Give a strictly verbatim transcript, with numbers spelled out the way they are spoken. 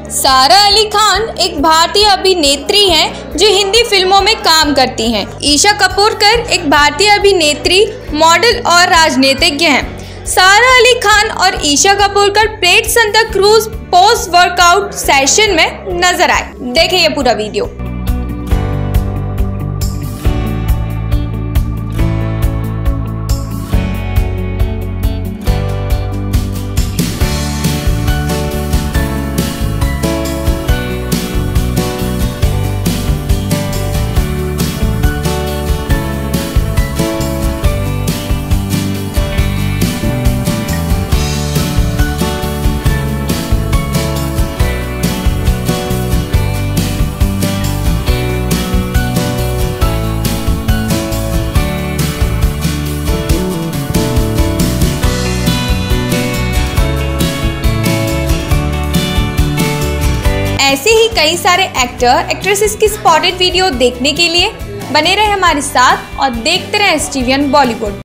सारा अली खान एक भारतीय अभिनेत्री हैं जो हिंदी फिल्मों में काम करती हैं। ईशा कपूरकर एक भारतीय अभिनेत्री, मॉडल और राजनीतिज्ञ हैं। सारा अली खान और ईशा कपूरकर प्लेट Santa Cruz post workout session में नजर आए। देखें ये पूरा वीडियो। ऐसे ही कई सारे एक्टर एक्ट्रेसेस की स्पॉटेड वीडियो देखने के लिए बने रहे हमारे साथ और देखते रहे S T V one Bollywood.